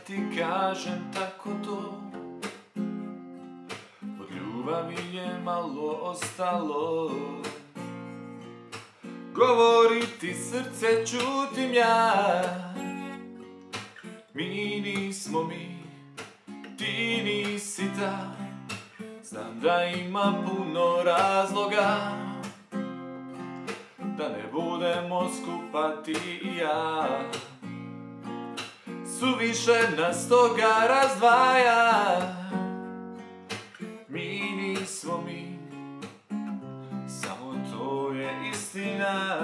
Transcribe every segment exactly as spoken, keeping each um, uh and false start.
ti kažem tako to. Od ljubavi je malo ostalo. Govoriti srce čutim ja. Mi nismo mi, ti nisi ta. Znam da ima puno razloga da ne budemo skupa ti i ja. Suviše nas toga razdvaja. Mi nismo mi, samo to je istina.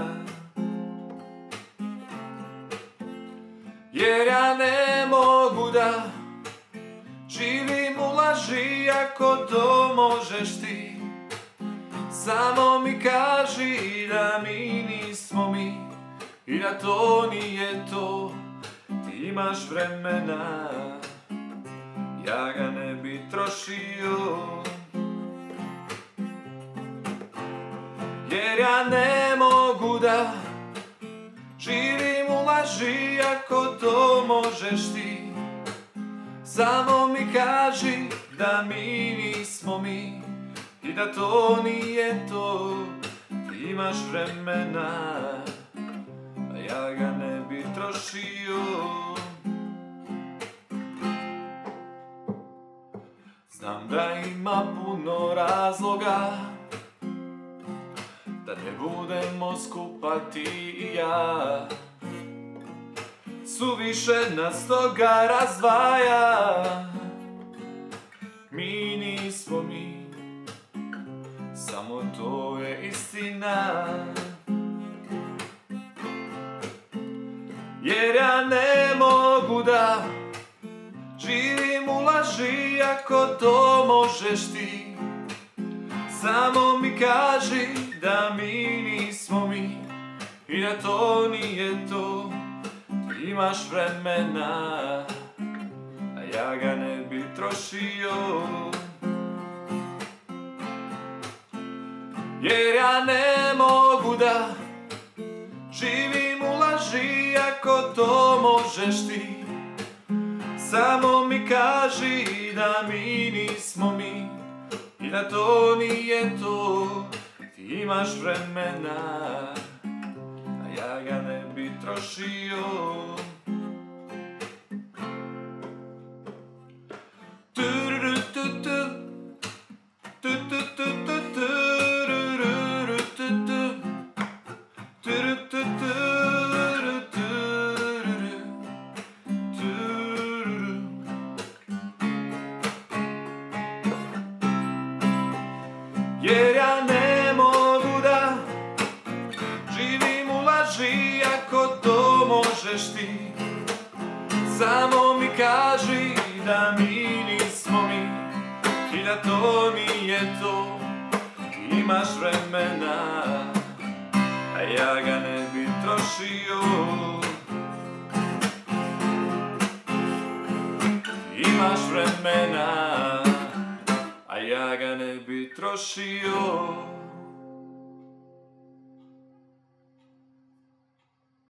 Jer ja ne mogu da živim u laži ako to možeš ti. Samo mi kaži da mi nismo mi i da to nije to. Ti imaš vremena, ja ga ne bi trošio. Jer ja ne mogu da živim u laži ako to možeš ti. Samo mi kaži da mi nismo mi i da to nije to. Ti imaš vremena, a ja ga ne bi trošio. Znam da ima puno razloga da ne budemo skupa ti i ja. Suviše nas toga razdvaja. Mi nismo mi, samo to je istina. Jer ja ne mogu da živim u laži ako to možeš ti. Samo mi kaži da mi nismo mi i da to nije to. Ti imaš vremena, a ja ga ne bi trošio. Jer ja ne mogu da živim u laži ako to možeš ti. Samo mi kaži da mi nismo mi i da to nije to. Ti imaš vremena, a ja ga ne bi trošio. Jer ja ne mogu da živim u laži ako to možeš ti. Samo mi kaži da mi nismo mi i da to nije to. Ti imaš vremena, a ja ga ne bi trošio. Ti imaš vremena, a ja ga ne bi trošio.